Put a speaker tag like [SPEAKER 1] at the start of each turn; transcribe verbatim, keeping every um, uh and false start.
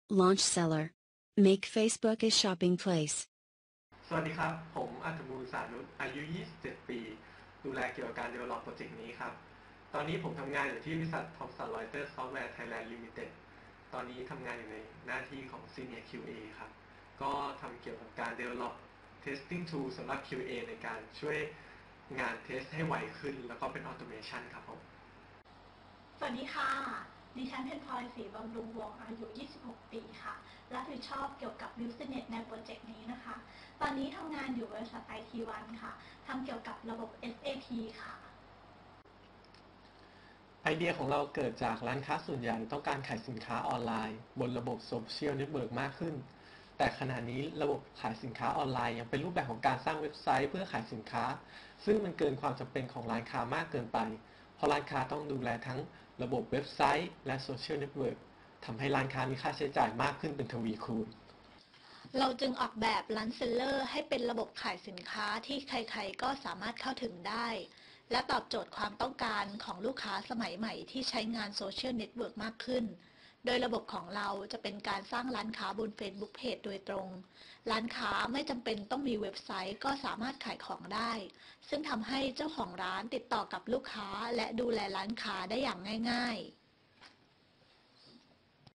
[SPEAKER 1] Launch Seller. Make Facebook a shopping place.
[SPEAKER 2] สวัสดีครับผมอัธมูลสานุชอายุ ยี่สิบเจ็ด ปี ดูแลเกี่ยวกับการ develop โปรเจกต์นี้ครับตอนนี้ผมทำงานอยู่ที่บริษัท Thomson Reuters Software Thailand Limited ตอนนี้ทำงานอยู่ในหน้าที่ของ Senior คิว เอ ครับก็ทำเกี่ยวกับการ develop testing tool สำหรับ คิว เอ ในการช่วยงานเทสให้ไวขึ้นแล้วก็เป็น automation ครับผม
[SPEAKER 3] สวัสดีค่ะ ดิฉันเพนพลอยศรีบำรุงวงศ์อายุ ยี่สิบหก ปีค่ะรับผิดชอบเกี่ยวกับ Business ในโปรเจกต์นี้นะคะ ตอนนี้ทำงานอยู่บริษัท ไอ ที วัน ค่ะทำเกี่ยวกับระบบ เอส เอ พี ค่ะ
[SPEAKER 2] ไอเดียของเราเกิดจากร้านค้าส่วนใหญ่ต้องการขายสินค้าออนไลน์บนระบบโซเชียลเน็ตเวิร์กมากขึ้นแต่ขณะนี้ระบบขายสินค้าออนไลน์ยังเป็นรูปแบบของการสร้างเว็บไซต์เพื่อขายสินค้าซึ่งมันเกินความจำเป็นของร้านค้ามากเกินไปเพราะร้านค้าต้องดูแลทั้งระบบเว็บไซต์และโซเชียลเน็ตเวิร์กทำให้ร้านค้ามีค่าใช้จ่ายมากขึ้นเป็นทวีคูณ
[SPEAKER 3] เราจึงออกแบบ Launch Seller ให้เป็นระบบขายสินค้าที่ใครๆก็สามารถเข้าถึงได้และตอบโจทย์ความต้องการของลูกค้าสมัยใหม่ที่ใช้งานโซเชียลเน็ตเวิร์กมากขึ้นโดยระบบของเราจะเป็นการสร้างร้านค้าบน Facebook Page โดยตรงร้านค้าไม่จำเป็นต้องมีเว็บไซต์ก็สามารถขายของได้ซึ่งทำให้เจ้าของร้านติดต่อกับลูกค้าและดูแลร้านค้าได้อย่างง่ายๆ